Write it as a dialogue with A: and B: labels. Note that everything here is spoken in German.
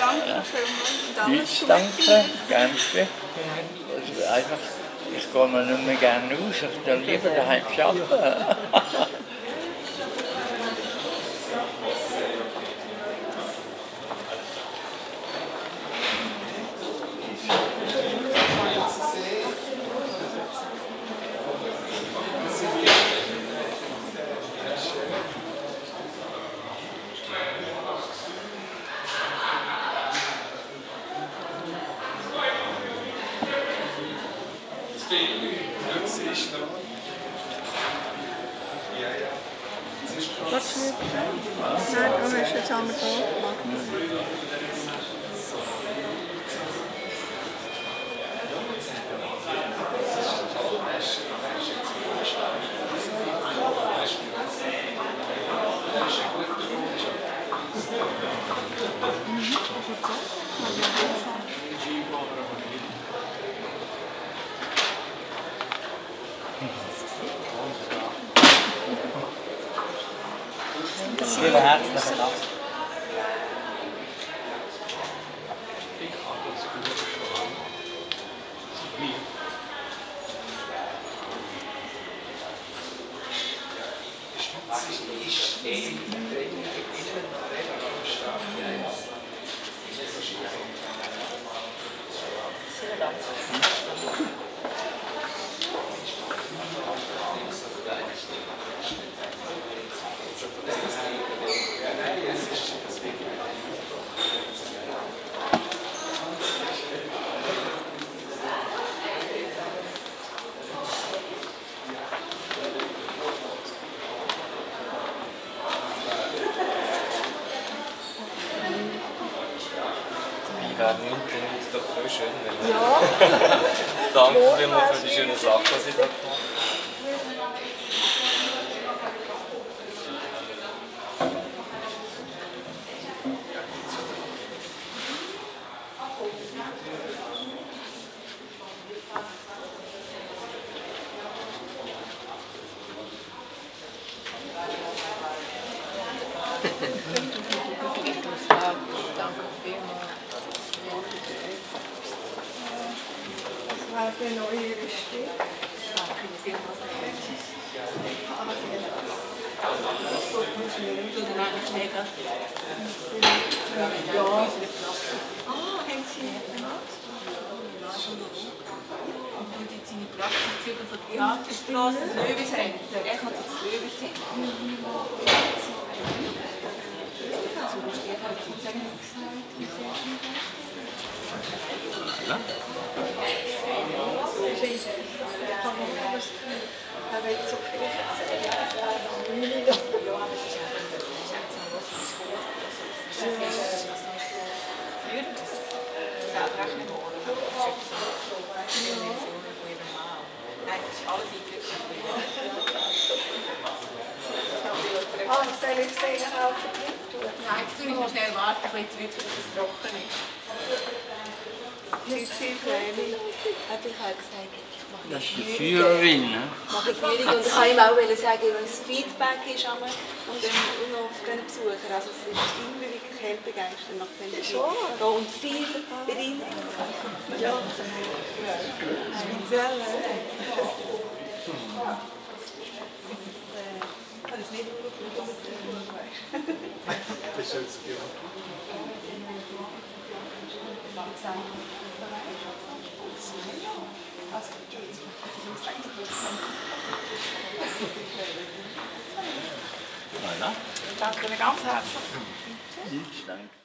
A: Danke vielmals.
B: Ich danke, gerne. Also einfach, ich gehe mir nicht mehr gerne raus, ich will lieber daheim arbeiten.
A: Wat is het? Nee, dan is het aan de kant.
C: Vielen herzlichen Dank.
D: Nimmt den uns doch voll schön.
A: Ja.
D: Danke vielmals für die schöne Sache, die Sie da gemacht haben.
A: Waar ben je nou hier gesteld? Ja. Ah, haben Sie gemacht?
E: Und tut jetzt seine Praxiszüge von der Theaterstrasse, das Löwenzentrum. Er hat jetzt das Löwenzentrum.
A: Er weet zo veel Ah, soll ich sagen, auch
E: Nein, jetzt tue ich noch schnell warten, ein bisschen zurück, bis es trocken ist.
A: nicht viel kleiner.
E: Habe ich auch gesagt, ich mache
B: Das ist die Führerin, ne?
E: mache Führung und ich kann ihm auch sagen, was das Feedback ist und dann noch auf den Besucher. Also es ist immer wirklich hell begeistert nach dem Besuch. Und viel rein.
A: Ja, speziell.
E: Das ist nicht
D: Das ist jetzt genau.
B: Voilà.
A: Danke ganz herzlich.
B: Ich danke.